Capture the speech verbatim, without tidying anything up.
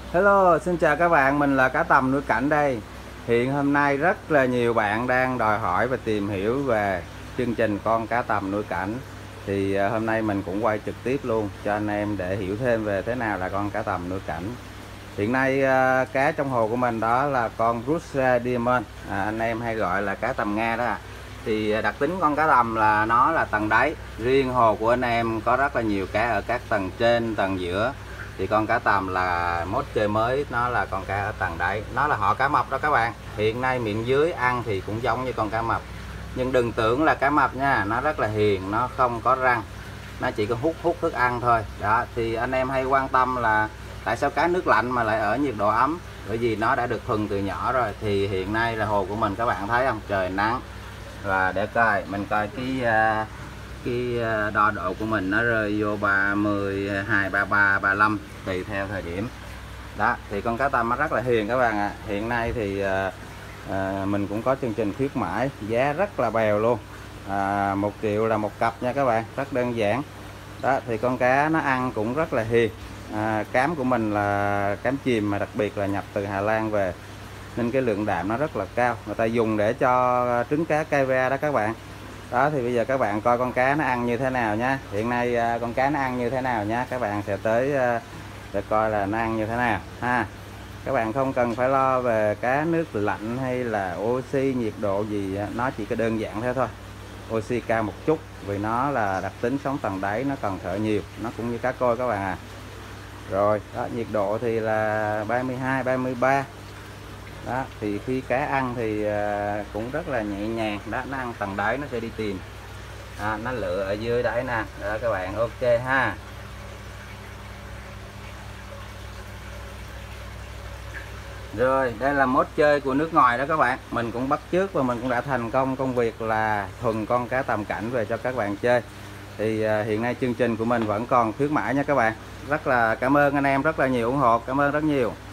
Hello, xin chào các bạn, mình là Cá Tầm Nuôi Cảnh đây. Hiện hôm nay rất là nhiều bạn đang đòi hỏi và tìm hiểu về chương trình con cá tầm nuôi cảnh. Thì à, hôm nay mình cũng quay trực tiếp luôn cho anh em để hiểu thêm về thế nào là con cá tầm nuôi cảnh. Hiện nay à, cá trong hồ của mình đó là con Russell Diamond, à, anh em hay gọi là cá tầm Nga đó. Thì đặc tính con cá tầm là nó là tầng đáy. Riêng hồ của anh em có rất là nhiều cá ở các tầng trên, tầng giữa. Thì con cá tầm là mốt chơi mới, nó là con cá ở tầng đáy, nó là họ cá mập đó các bạn. Hiện nay miệng dưới ăn thì cũng giống như con cá mập, nhưng đừng tưởng là cá mập nha, nó rất là hiền, nó không có răng, nó chỉ có hút hút thức ăn thôi đó. Thì anh em hay quan tâm là tại sao cá nước lạnh mà lại ở nhiệt độ ấm, bởi vì nó đã được thuần từ nhỏ rồi. Thì hiện nay là hồ của mình các bạn thấy không, trời nắng, và để coi mình coi cái uh, cái đo độ của mình nó rơi vô ba mươi hai, ba mươi ba, ba mươi lăm tùy theo thời điểm đó. Thì con cá tầm nó rất là hiền các bạn ạ. À. Hiện nay thì à, à, mình cũng có chương trình khuyến mãi giá rất là bèo luôn, à, một triệu là một cặp nha các bạn, rất đơn giản đó. Thì con cá nó ăn cũng rất là hiền, à, cám của mình là cám chìm mà đặc biệt là nhập từ Hà Lan về, nên cái lượng đạm nó rất là cao, người ta dùng để cho trứng cá cây ra đó các bạn. Đó thì bây giờ các bạn coi con cá nó ăn như thế nào nhá. Hiện nay à, con cá nó ăn như thế nào nhá, các bạn sẽ tới à, để coi là nó ăn như thế nào ha. Các bạn không cần phải lo về cá nước lạnh hay là oxy nhiệt độ gì, nó chỉ có đơn giản thế thôi. Oxy cao một chút vì nó là đặc tính sống tầng đáy, nó cần thở nhiều, nó cũng như cá koi các bạn à. Rồi đó, nhiệt độ thì là ba mươi hai, ba mươi ba đó. Thì khi cá ăn thì cũng rất là nhẹ nhàng đó, nó ăn tầng đáy nó sẽ đi tìm, à, nó lựa ở dưới đáy nè đó các bạn. Ok ha. Rồi đây là mốt chơi của nước ngoài đó các bạn, mình cũng bắt chước và mình cũng đã thành công công việc là thuần con cá tầm cảnh về cho các bạn chơi. Thì à, hiện nay chương trình của mình vẫn còn khuyến mãi nha các bạn. Rất là cảm ơn anh em rất là nhiều ủng hộ, cảm ơn rất nhiều.